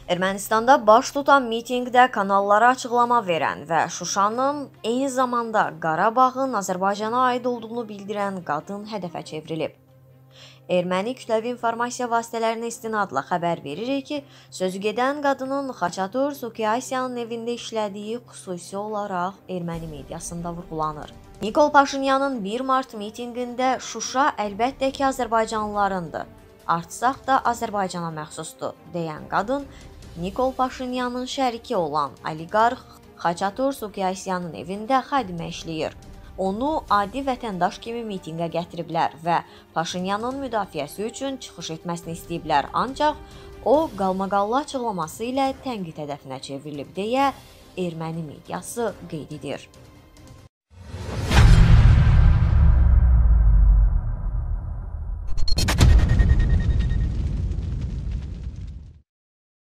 Ermənistanda baş tutan mitinqdə kanallara açıqlama verən və Şuşanın eyni zamanda Qarabağın Azərbaycana aid olduğunu bildirən qadın hədəfə çevrilib. Erməni kütləvi informasiya vasitələrinə istinadla xəbər veririk ki, sözügedən qadının Xaçatür Sukyasyanın evində işlədiyi xüsusi olaraq erməni mediasında vurğulanır. Nikol Paşinyanın 1 mart mitinqində Şuşa əlbəttə ki Azərbaycanlılarındır, artsaq da Azərbaycana məxsusdur deyən qadın, Nikol Paşinyanın şəriki olan oliqarx Xaçatür Sukyasyanın evində xadimə işləyir. Onu adi vətəndaş kimi mitinqə gətiriblər və Paşinyanın müdafiəsi üçün çıxış etməsini istəyiblər, ancaq o qalmaqallı açıqlaması ilə tənqid hədəfinə çevrilib deyə erməni mediası qeyd edir.